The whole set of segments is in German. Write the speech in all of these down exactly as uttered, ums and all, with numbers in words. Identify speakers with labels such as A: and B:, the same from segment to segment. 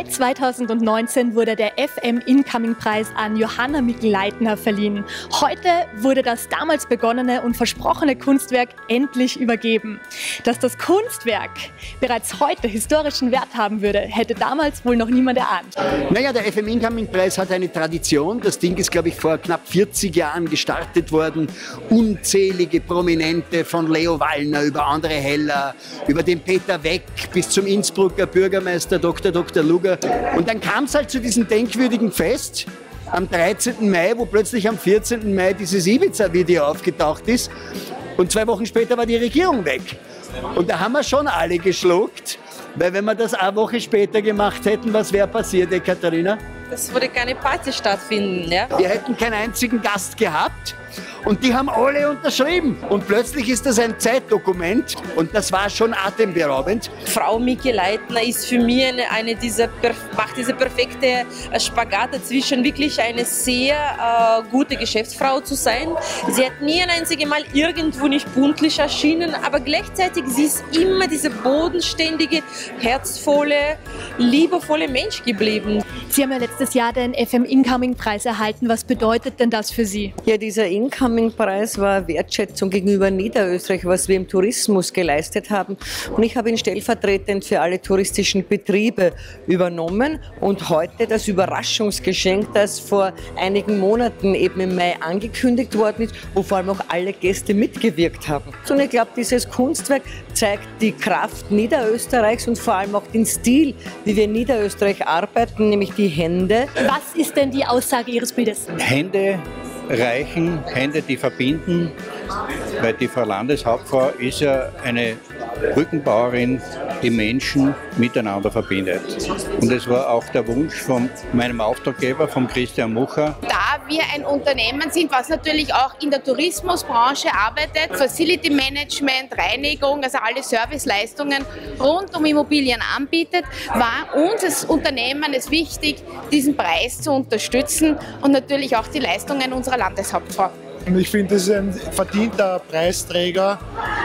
A: zweitausendneunzehn wurde der F M Incoming-Preis an Johanna Mikl-Leitner verliehen. Heute wurde das damals begonnene und versprochene Kunstwerk endlich übergeben. Dass das Kunstwerk bereits heute historischen Wert haben würde, hätte damals wohl noch niemand erahnt.
B: Naja, der F M Incoming-Preis hat eine Tradition. Das Ding ist, glaube ich, vor knapp vierzig Jahren gestartet worden. Unzählige Prominente, von Leo Wallner über André Heller, über den Peter Weck bis zum Innsbrucker Bürgermeister Doktor Doktor Luger. Und dann kam es halt zu diesem denkwürdigen Fest am dreizehnten Mai, wo plötzlich am vierzehnten Mai dieses Ibiza-Video aufgetaucht ist. Und zwei Wochen später war die Regierung weg. Und da haben wir schon alle geschluckt, weil wenn wir das eine Woche später gemacht hätten, was wäre passiert, Katharina?
C: Es würde keine Party stattfinden, ja?
B: Wir hätten keinen einzigen Gast gehabt und die haben alle unterschrieben. Und plötzlich ist das ein Zeitdokument und das war schon atemberaubend.
C: Frau Mikl-Leitner ist für mich eine, eine dieser, macht diese perfekte Spagat dazwischen, wirklich eine sehr äh, gute Geschäftsfrau zu sein. Sie hat nie ein einziges Mal irgendwo nicht buntlich erschienen, aber gleichzeitig sie ist immer diese bodenständige, herzvolle, liebevolle Mensch geblieben.
A: Sie haben ja letztes Jahr den F M Incoming-Preis erhalten. Was bedeutet denn das für Sie?
D: Ja, dieser Incoming-Preis war Wertschätzung gegenüber Niederösterreich, was wir im Tourismus geleistet haben. Und ich habe ihn stellvertretend für alle touristischen Betriebe übernommen und heute das Überraschungsgeschenk, das vor einigen Monaten eben im Mai angekündigt worden ist, wo vor allem auch alle Gäste mitgewirkt haben. Und ich glaube, dieses Kunstwerk zeigt die Kraft Niederösterreichs und vor allem auch den Stil, wie wir in Niederösterreich arbeiten, nämlich die Hände.
A: Was ist denn die Aussage Ihres Bildes?
E: Hände reichen, Hände, die verbinden, weil die Frau Landeshauptfrau ist ja eine Brückenbauerin, die Menschen miteinander verbindet. Und es war auch der Wunsch von meinem Auftraggeber, von Christian Mucher.
F: Da wir ein Unternehmen sind, was natürlich auch in der Tourismusbranche arbeitet, Facility Management, Reinigung, also alle Serviceleistungen rund um Immobilien anbietet, war uns als Unternehmen es wichtig, diesen Preis zu unterstützen und natürlich auch die Leistungen unserer Landeshauptfrau.
G: Ich finde, das ist ein verdienter Preisträger.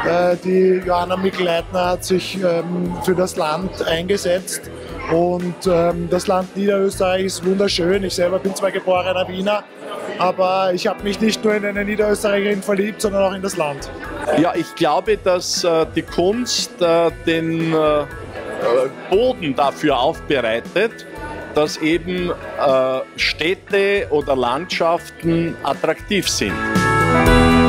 G: Die Johanna Mikl-Leitner hat sich für das Land eingesetzt und das Land Niederösterreich ist wunderschön. Ich selber bin zwar geborener Wiener, aber ich habe mich nicht nur in eine Niederösterreicherin verliebt, sondern auch in das Land.
H: Ja, ich glaube, dass die Kunst den Boden dafür aufbereitet, dass eben äh, Städte oder Landschaften attraktiv sind.